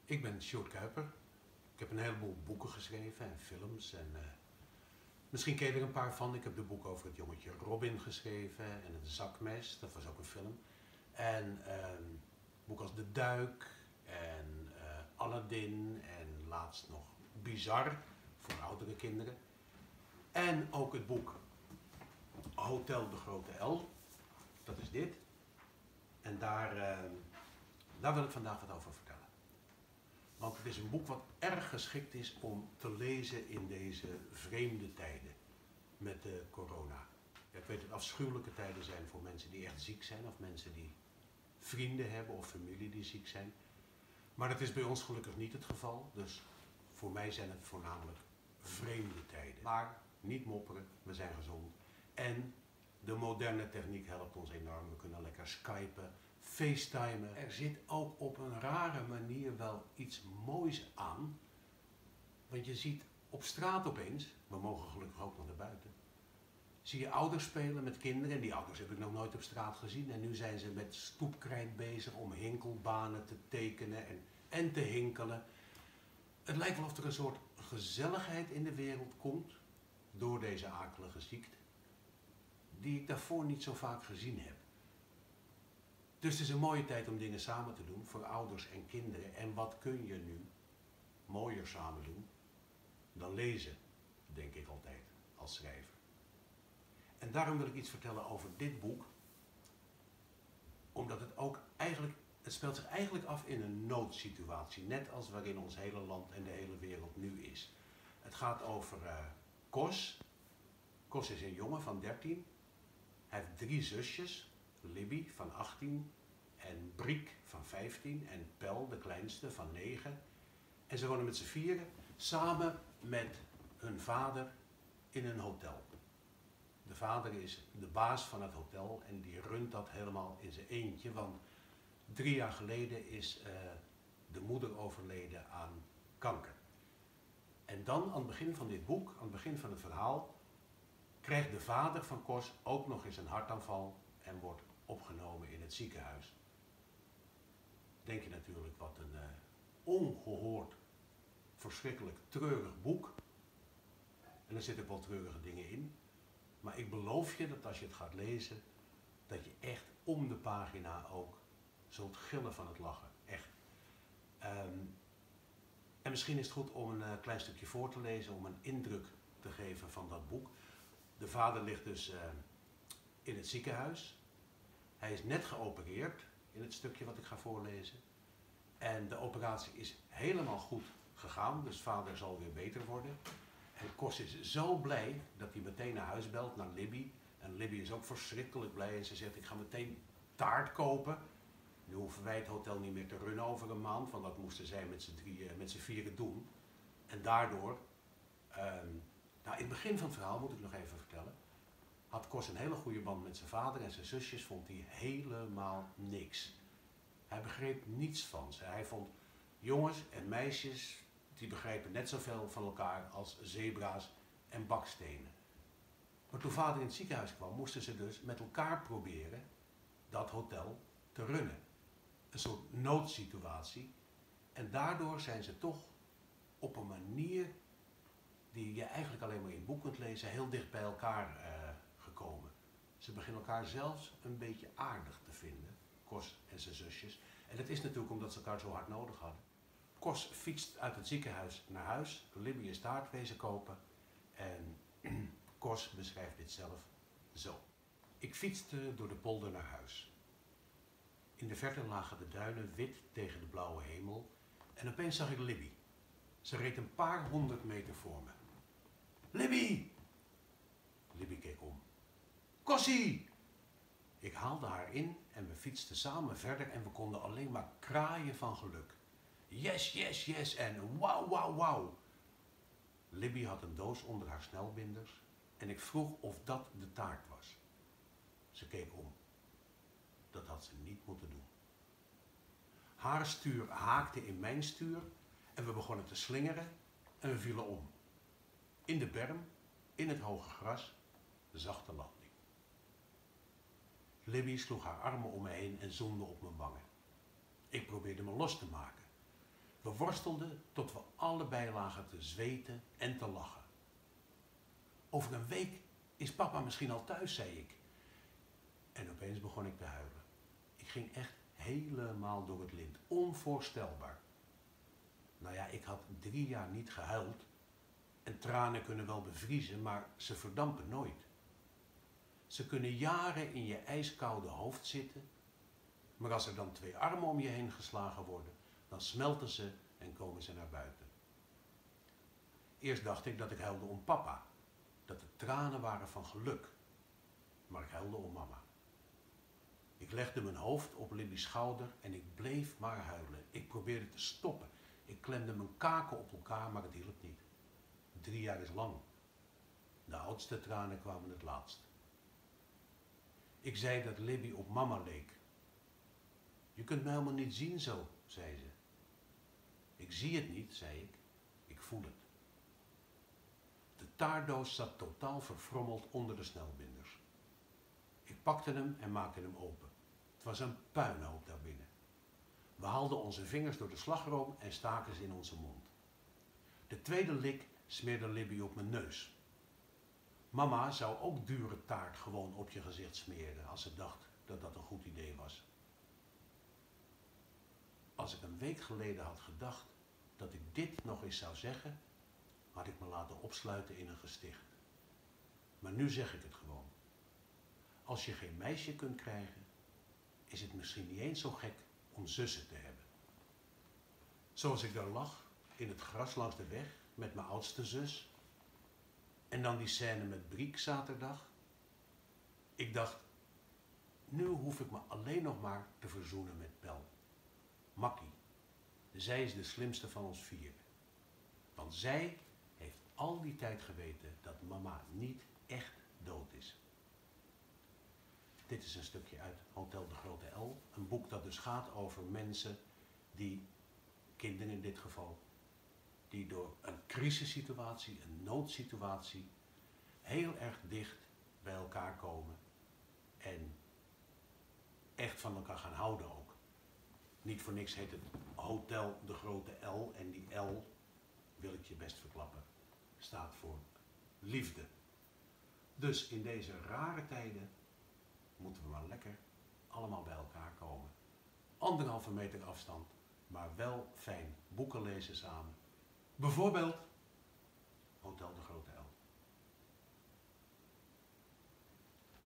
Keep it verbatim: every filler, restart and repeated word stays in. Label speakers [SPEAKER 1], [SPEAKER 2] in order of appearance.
[SPEAKER 1] Ik ben Sjoerd Kuiper. Ik heb een heleboel boeken geschreven en films. En, uh, misschien ken je er een paar van. Ik heb de boek over het jongetje Robin geschreven en het zakmes. Dat was ook een film. En uh, boek als De Duik en uh, Aladdin en laatst nog Bizar voor oudere kinderen. En ook het boek Hotel de Grote L. Dat is dit. En daar, uh, daar wil ik vandaag wat over vertellen. Want het is een boek wat erg geschikt is om te lezen in deze vreemde tijden met de corona. Ja, ik weet dat het afschuwelijke tijden zijn voor mensen die echt ziek zijn of mensen die vrienden hebben of familie die ziek zijn. Maar dat is bij ons gelukkig niet het geval, dus voor mij zijn het voornamelijk vreemde tijden. Maar niet mopperen, we zijn gezond en de moderne techniek helpt ons enorm. We kunnen lekker skypen, facetimen. Er zit ook op een rare manier wel iets moois aan. Want je ziet op straat opeens, we mogen gelukkig ook nog naar buiten, zie je ouders spelen met kinderen. En die ouders heb ik nog nooit op straat gezien. En nu zijn ze met stoepkrijt bezig om hinkelbanen te tekenen en, en te hinkelen. Het lijkt wel of er een soort gezelligheid in de wereld komt door deze akelige ziekte, die ik daarvoor niet zo vaak gezien heb. Dus het is een mooie tijd om dingen samen te doen voor ouders en kinderen. En wat kun je nu mooier samen doen dan lezen, denk ik altijd, als schrijver. En daarom wil ik iets vertellen over dit boek. Omdat het ook eigenlijk, het speelt zich eigenlijk af in een noodsituatie. Net als waarin ons hele land en de hele wereld nu is. Het gaat over uh, Kos. Kos is een jongen van dertien. Hij heeft drie zusjes. Libby van achttien en Briek van vijftien en Pel, de kleinste, van negen. En ze wonen met z'n vieren samen met hun vader in een hotel. De vader is de baas van het hotel en die runt dat helemaal in zijn eentje, want drie jaar geleden is uh, de moeder overleden aan kanker. En dan aan het begin van dit boek, aan het begin van het verhaal, krijgt de vader van Kos ook nog eens een hartaanval en wordt opgenomen in het ziekenhuis. Denk je natuurlijk, wat een uh, ongehoord, verschrikkelijk treurig boek. En er zitten ook wel treurige dingen in. Maar ik beloof je dat als je het gaat lezen, dat je echt om de pagina ook zult gillen van het lachen. Echt. Um, en misschien is het goed om een uh, klein stukje voor te lezen, om een indruk te geven van dat boek. De vader ligt dus uh, in het ziekenhuis. Hij is net geopereerd in het stukje wat ik ga voorlezen. En de operatie is helemaal goed gegaan, dus vader zal weer beter worden. En Kos is zo blij dat hij meteen naar huis belt, naar Libby. En Libby is ook verschrikkelijk blij en ze zegt, ik ga meteen taart kopen. Nu hoeven wij het hotel niet meer te runnen over een maand, want dat moesten zij met z'n drieën, met z'n vieren doen. En daardoor, um, nou in het begin van het verhaal moet ik nog even vertellen, had Kos een hele goede band met zijn vader en zijn zusjes vond hij helemaal niks. Hij begreep niets van ze. Hij vond jongens en meisjes, die begrijpen net zoveel van elkaar als zebra's en bakstenen. Maar toen vader in het ziekenhuis kwam, moesten ze dus met elkaar proberen dat hotel te runnen. Een soort noodsituatie. En daardoor zijn ze toch op een manier die je eigenlijk alleen maar in het boek kunt lezen, heel dicht bij elkaar uh, gekomen. Ze beginnen elkaar zelfs een beetje aardig te vinden, Kos en zijn zusjes. En dat is natuurlijk omdat ze elkaar zo hard nodig hadden. Kos fietst uit het ziekenhuis naar huis, Libby is taart wezen kopen en Kos beschrijft dit zelf zo. Ik fietste door de polder naar huis. In de verte lagen de duinen wit tegen de blauwe hemel en opeens zag ik Libby. Ze reed een paar honderd meter voor me. Libby! Libby keek om. Kossie! Ik haalde haar in en we fietsten samen verder en we konden alleen maar kraaien van geluk. Yes, yes, yes en wauw, wauw, wauw. Libby had een doos onder haar snelbinders en ik vroeg of dat de taart was. Ze keek om. Dat had ze niet moeten doen. Haar stuur haakte in mijn stuur en we begonnen te slingeren en we vielen om. In de berm, in het hoge gras, zachte landing. Libby sloeg haar armen om me heen en zoende op mijn wangen. Ik probeerde me los te maken. We worstelden tot we allebei lagen te zweten en te lachen. Over een week is papa misschien al thuis, zei ik. En opeens begon ik te huilen. Ik ging echt helemaal door het lint. Onvoorstelbaar. Nou ja, ik had drie jaar niet gehuild. En tranen kunnen wel bevriezen, maar ze verdampen nooit. Ze kunnen jaren in je ijskoude hoofd zitten. Maar als er dan twee armen om je heen geslagen worden, dan smelten ze en komen ze naar buiten. Eerst dacht ik dat ik huilde om papa. Dat het tranen waren van geluk. Maar ik huilde om mama. Ik legde mijn hoofd op Libby's schouder en ik bleef maar huilen. Ik probeerde te stoppen. Ik klemde mijn kaken op elkaar, maar het hielp niet. Drie jaar is lang. De oudste tranen kwamen het laatst. Ik zei dat Libby op mama leek. Je kunt me helemaal niet zien zo, zei ze. Ik zie het niet, zei ik. Ik voel het. De taartdoos zat totaal verfrommeld onder de snelbinders. Ik pakte hem en maakte hem open. Het was een puinhoop daarbinnen. We haalden onze vingers door de slagroom en staken ze in onze mond. De tweede lik smeerde Libby op mijn neus. Mama zou ook dure taart gewoon op je gezicht smeren als ze dacht dat dat een goed idee was. Als ik een week geleden had gedacht dat ik dit nog eens zou zeggen, had ik me laten opsluiten in een gesticht. Maar nu zeg ik het gewoon. Als je geen meisje kunt krijgen, is het misschien niet eens zo gek om zussen te hebben. Zoals ik daar lag, in het gras langs de weg, met mijn oudste zus. En dan die scène met Briek zaterdag. Ik dacht, nu hoef ik me alleen nog maar te verzoenen met Pel. Makkie. Zij is de slimste van ons vier. Want zij heeft al die tijd geweten dat mama niet echt dood is. Dit is een stukje uit Hotel de Grote L. Een boek dat dus gaat over mensen die, kinderen in dit geval, die door een crisissituatie, een noodsituatie, heel erg dicht bij elkaar komen en echt van elkaar gaan houden ook. Niet voor niks heet het Hotel de Grote L en die L, wil ik je best verklappen, staat voor liefde. Dus in deze rare tijden moeten we maar lekker allemaal bij elkaar komen. Anderhalve meter afstand, maar wel fijn boeken lezen samen. Bijvoorbeeld Hotel de Grote L.